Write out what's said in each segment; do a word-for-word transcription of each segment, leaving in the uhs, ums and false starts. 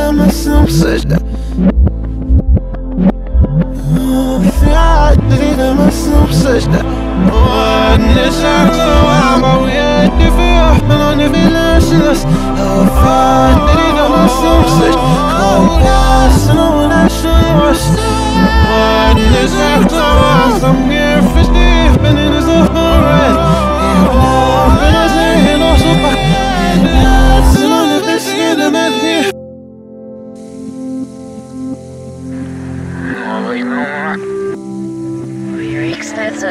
dama-se sajda. Fiatri dama-se sajda. ونشعر وعما ويدي فيه من في الاشنس. Fiatri dama-se sajda. Kolas نونا شنوش. ونشعر وعما ويدي فيه من الزهرات. يبنى بنا زين وصبح. الناس نون بس يدمتني. Ой, мама. Ой, кстати.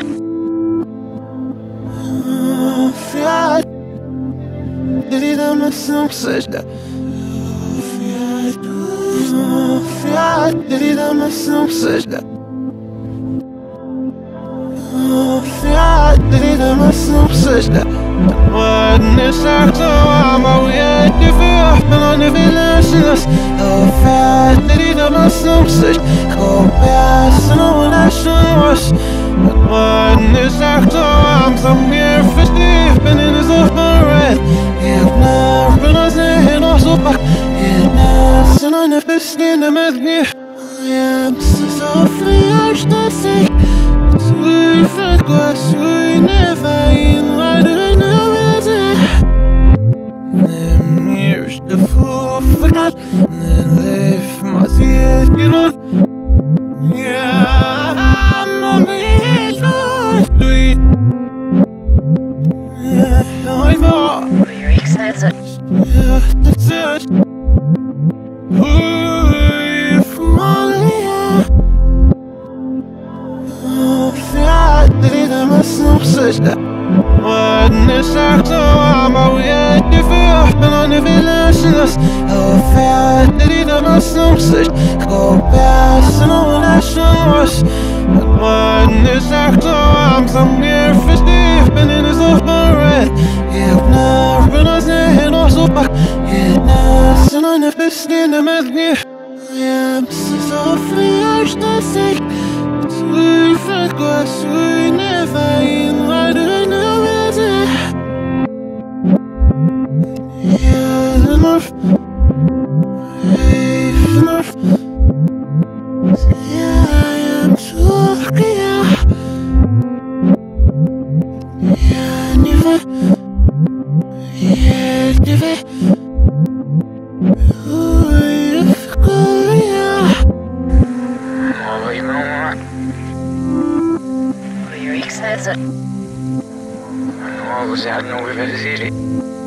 Fiat, did dama-se sajda. Fiat, Fiat, did dama-se sajda. Fiat, did dama-se sajda. ونشعر وعما ويدي فيه من في الاشنس. Fiat, did dama-se sajda. Kolas نونا شنوش. ونشعر وعما ويدي من الزهرات. يبنى بنا زين وصبح. الناس نفس يدمتني. يا مسافر اشتسي. سوي فكوة سوي نفاين غادر نوزح. نميرش دفوف فقط. نلف مع سيدنا. يا عمي شوي. يا حيفا. Very excited. يا تتسج. هوي فماليا. Fiat, did dama-se sajda. ونشعر وعما ويدي فيه من في الاشنس. Fiat, did dama-se sajda. Kolas نونا شنوش. ونشعر وعما ويدي من الزهرات. يبنى بنا زين وصبح. الناس نفس يدمتني. يا مسافر اشتسي. سوي فكوة سوي نفاين غادر نوزح. يا المرف في المرف. يا يا مسوقية. يا نفا. يا نفا. هوي فكوية. Ой, мама. Very excited. Ну, заодно вы верзили.